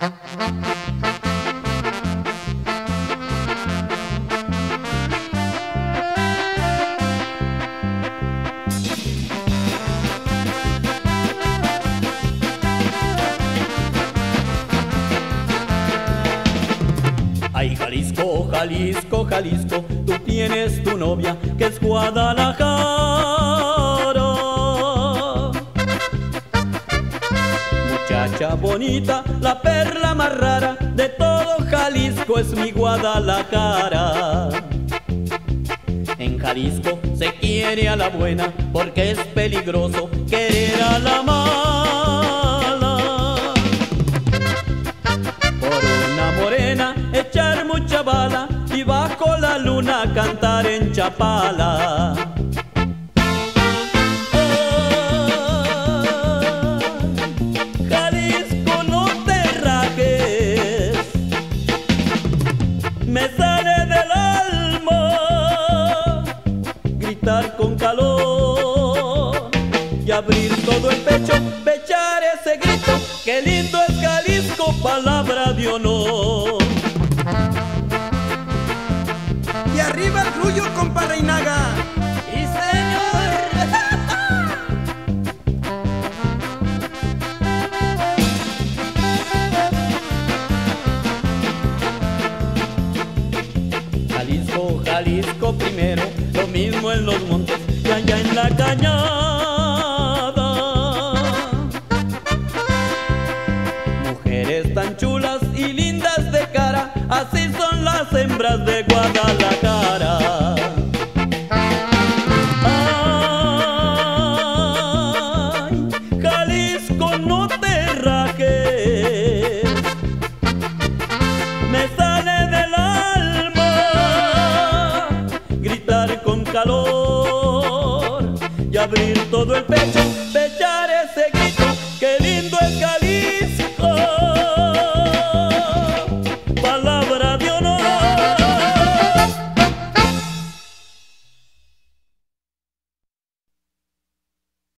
Ay, Jalisco, Jalisco, Jalisco, tú tienes tu novia que es Guadalajara. Muchacha bonita, la perla más rara de todo Jalisco es mi Guadalajara. En Jalisco se quiere a la buena porque es peligroso querer a la mala. Por una morena echar mucha bala y bajo la luna cantar en Chapala. Jalisco, no te rajes, me sale del alma gritar con calor y abrir todo el pecho, echar ese grito. Qué lindo es Jalisco, palabra de honor. Y arriba el Ruyo, compa Reinaga. ¡Sí, señor! Jalisco, Jalisco primero, lo mismo en los montes y allá en la cañada. Mujeres tan chulas y lindas de cara, así son las hembras de Guadalajara. Ay, Jalisco, no te rajes, me sale del alma gritar con calor y abrir todo el pecho.